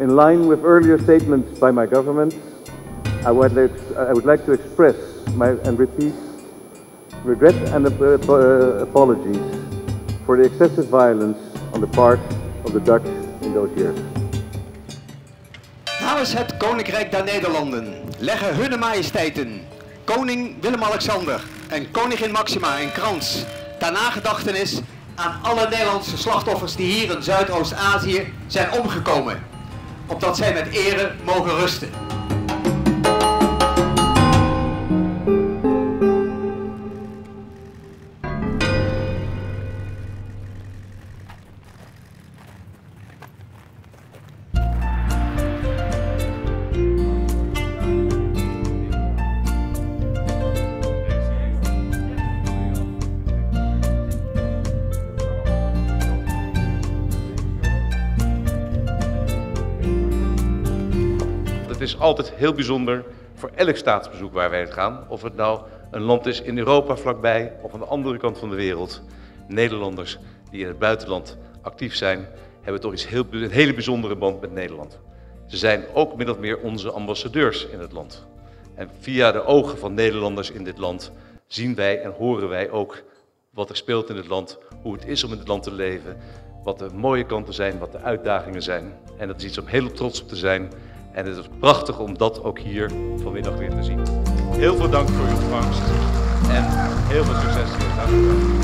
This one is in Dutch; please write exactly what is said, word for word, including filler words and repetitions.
In line with earlier statements by my government, I would like, I would like to express my, and repeat, regret and uh, apologies for the excessive violence on the part of the Dutch in those years. Namens het Koninkrijk der Nederlanden leggen Hunne Majesteiten, koning Willem-Alexander en koningin Maxima een krans ter nagedachtenis aan alle Nederlandse slachtoffers die hier in Zuidoost-Azië zijn omgekomen, opdat zij met ere mogen rusten. Het is altijd heel bijzonder voor elk staatsbezoek waar wij gaan, of het nou een land is in Europa vlakbij of aan de andere kant van de wereld. Nederlanders die in het buitenland actief zijn, hebben toch iets heel, een hele bijzondere band met Nederland. Ze zijn ook min of meer onze ambassadeurs in het land. En via de ogen van Nederlanders in dit land zien wij en horen wij ook wat er speelt in het land, hoe het is om in het land te leven, wat de mooie kanten zijn, wat de uitdagingen zijn. En dat is iets om heel trots op te zijn. En het is prachtig om dat ook hier vanmiddag weer te zien. Heel veel dank voor uw ontvangst en heel veel succes hier. Dank u wel.